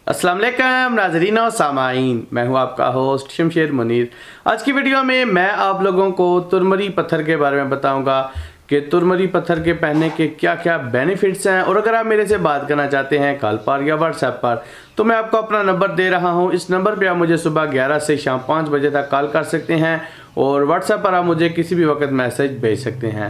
अस्सलाम वालेकुम नाज़रीन और सामाईन, मैं हूं आपका होस्ट शमशेर मुनीर। आज की वीडियो में मैं आप लोगों को तुरमरी पत्थर के बारे में बताऊंगा कि तुरमरी पत्थर के पहनने के क्या क्या बेनिफिट्स हैं। और अगर आप मेरे से बात करना चाहते हैं कॉल पर या व्हाट्सएप पर, तो मैं आपको अपना नंबर दे रहा हूं। इस नंबर पर आप मुझे सुबह 11 से शाम 5 बजे तक कॉल कर सकते हैं और व्हाट्सएप पर आप मुझे किसी भी वक्त मैसेज भेज सकते हैं।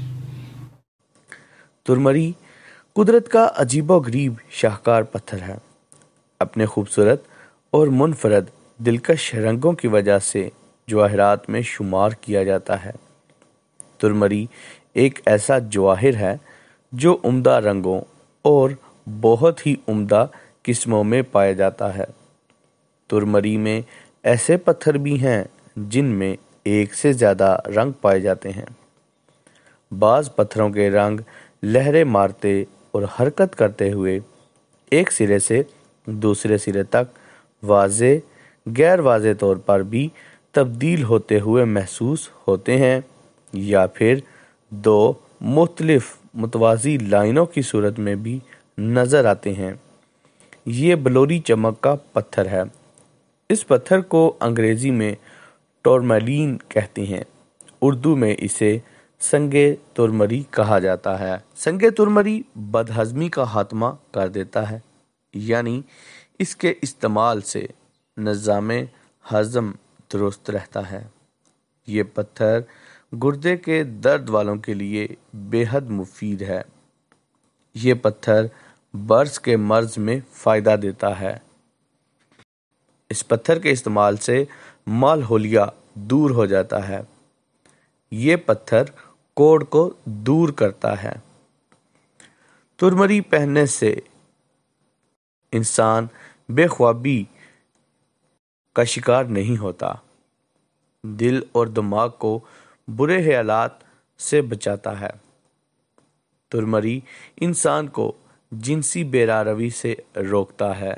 तुरमरी कुदरत का अजीबोगरीब शाहकार पत्थर है। अपने खूबसूरत और मुनफरद दिलकश रंगों की वजह से जवाहरात में शुमार किया जाता है। तुरमरी एक ऐसा जवाहिर है जो उम्दा रंगों और बहुत ही उम्दा किस्मों में पाया जाता है। तुरमरी में ऐसे पत्थर भी हैं जिनमें एक से ज़्यादा रंग पाए जाते हैं। बाज़ पत्थरों के रंग लहरें मारते और हरकत करते हुए एक सिरे से दूसरे सिरे तक वाज़े गैर वाज़े तौर पर भी तब्दील होते हुए महसूस होते हैं, या फिर दो मुख्तलिफ मुतवाज़ी लाइनों की सूरत में भी नज़र आते हैं। ये बलोरी चमक का पत्थर है। इस पत्थर को अंग्रेज़ी में टोरमैलिन कहते हैं। उर्दू में इसे संगे तुरमरी कहा जाता है। संगे तुरमरी बदहज़मी का खात्मा कर देता है, यानी इसके इस्तेमाल से निज़ामे हज़म दुरुस्त रहता है। ये पत्थर गुर्दे के दर्द वालों के लिए बेहद मुफीद है। ये पत्थर बर्स के मर्ज में फ़ायदा देता है। इस पत्थर के इस्तेमाल से मालहोलिया दूर हो जाता है। ये पत्थर कोढ़ को दूर करता है। तुरमरी पहनने से इंसान बेख्वाबी का शिकार नहीं होता। दिल और दिमाग को बुरे ख्यालात से बचाता है। तुरमरी इंसान को जिनसी बेरारवी से रोकता है।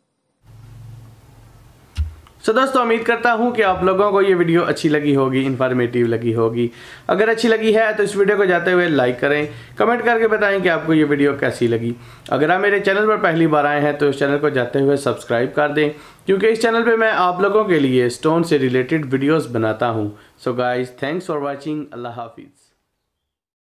दोस्तों, उम्मीद करता हूं कि आप लोगों को ये वीडियो अच्छी लगी होगी, इन्फॉर्मेटिव लगी होगी। अगर अच्छी लगी है तो इस वीडियो को जाते हुए लाइक करें, कमेंट करके बताएं कि आपको ये वीडियो कैसी लगी। अगर आप मेरे चैनल पर पहली बार आए हैं तो इस चैनल को जाते हुए सब्सक्राइब कर दें, क्योंकि इस चैनल पर मैं आप लोगों के लिए स्टोन से रिलेटेड वीडियोज़ बनाता हूँ। So guys, thanks for watching. अल्लाह हाफिज़।